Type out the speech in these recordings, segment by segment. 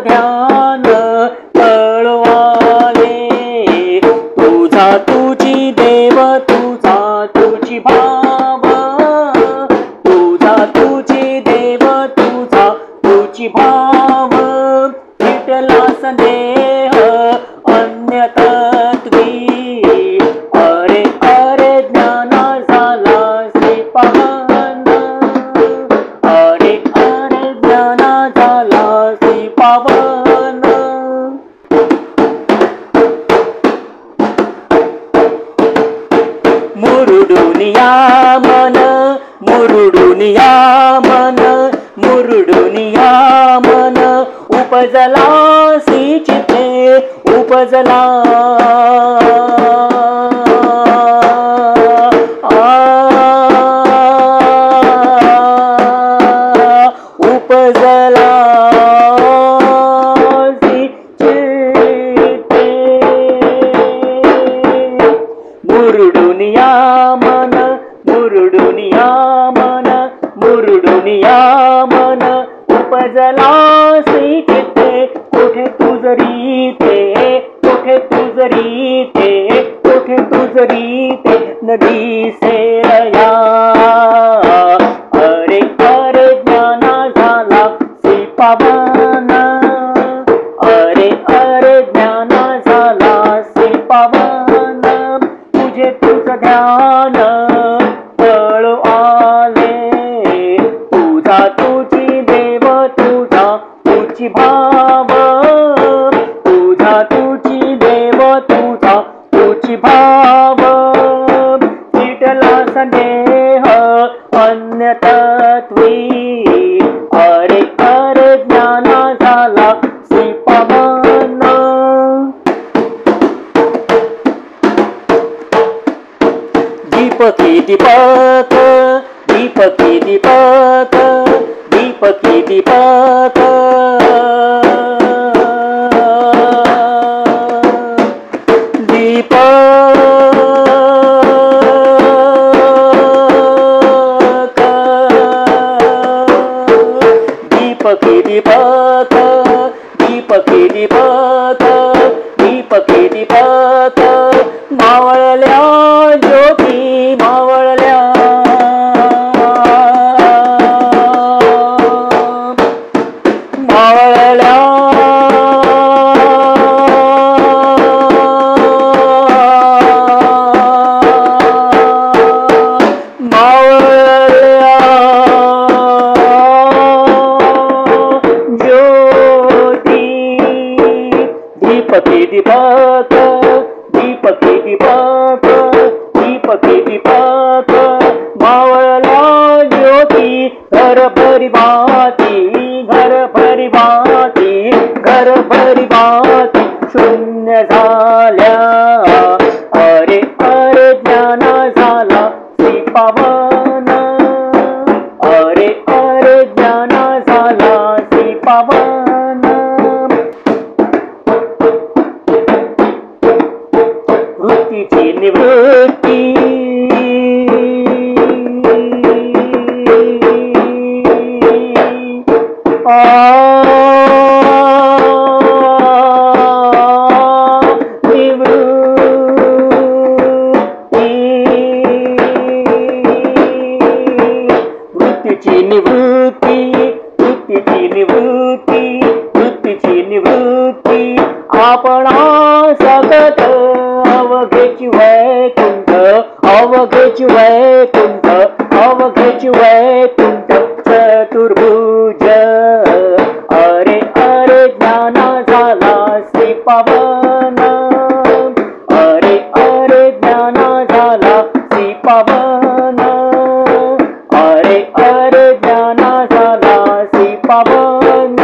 ध्यान कळवाले, तुझा तुझी देव तुझा तुझी भाव, तुझा तुझी देव तुझा तुझी भाव, विठला संदेह अन्य तत्वी, अरे अरे ज्ञाना झाला श्रीपावन, अरे अरे ज्ञाना झाला श्रीपावन. मुरुडुनिया मन, मुरुडुनिया मन, मुरुडुनिया मन, उपजला सी चिते उपजला, उपजला सी चिते. मुरुडुनिया मन, मुरुडुनिया मन, मुरुडुनिया मन, उपजला सी चिते. कुठे तुझरी ते, कुठे तुझरी ते, कुठे तुझरी ते नदी सेरया, अरे अरे ज्ञाना झाला श्रीपावन, अरे अरे ज्ञाना झाला श्रीपावन. तुझे तुझ ध्यान कळू आले, तुझा तुझी देव तुझा तुझी भाव, तुझा तुझी देव तुझा तुझी भाव, विठला संदेह अन्य तत्वी, अरे अरे ज्ञाना झाला श्रीपावन. दीपकी दीपक, दीपकी दीपक, दीपकी दीपक, दीपक, दीपकी दीपक, दीपकी दीपक, दीपकी दीपक, मावळल्या ज्योती मावळल्या, मावळल्या मावळल्या ज्योती. दीपकी दीपक, दीपकी दीपक, दीपकी दीपक, मावळल्या ज्योती. घर भरी भाती, घर भरी भाती, घर भरी भाती शून्य झाल्या, अरे अरे ज्ञाना झाला श्रीपावन, अरे अरे ज्ञाना झाला श्रीपावन. वृत्तीची निवृत्ती, वृत्तीची निवृत्ती, वृत्तीची निवृत्ती, वृत्तीची निवृत्ती. आपणा सगत अवघेची वैकुंठ, अवघेची वैकुंठ, अवघेची वैकुंठ. चतुर्भुज, अरे अरे ज्ञाना झाला श्रीपावन, अरे अरे ज्ञाना झाला श्रीपावन, अरे अरे ज्ञाना झाला श्रीपावन.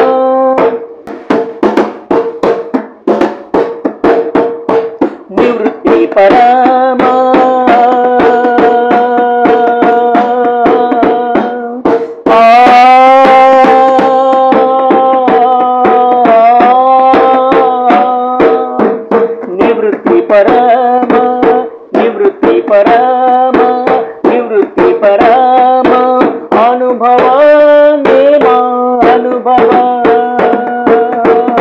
निवृत्ती परम, निवृत्ती परम, निवृत्ती परम, निवृत्ती परम. अनुभव नेमा अनुभव,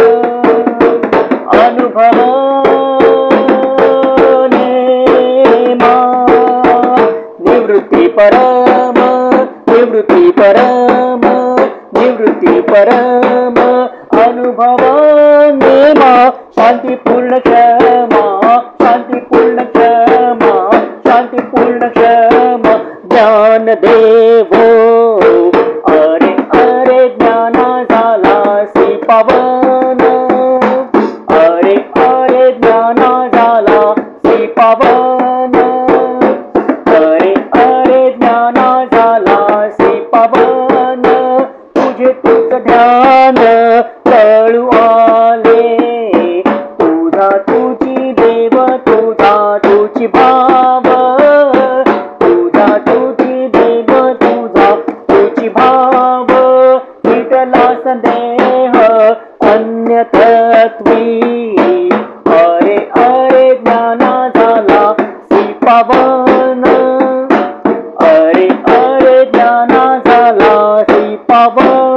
परम निवृत्ती परम निवृत्ती परम अनुभव नेमा शांतिपूर्ण क्षमा शांतिपूर्ण क्षमा शांतिपूर्ण क्षमा ज्ञान देवो अरे अरे ज्ञाना झाला सी पावन अरे अरे ज्ञाना झाला सी पावन अरे अरे ज्ञाना झाला सी पावन तुझे तुझ ध्यान कळू आले तुझा तुझी देव तुझा तुझी भाव तुझा तुझी देव तुझा तुझी भाव मिटला संदेह अन्यथत्वी अरे अरे ज्ञाना झाला सी पावन अरे अरे ज्ञाना झाला सी पावन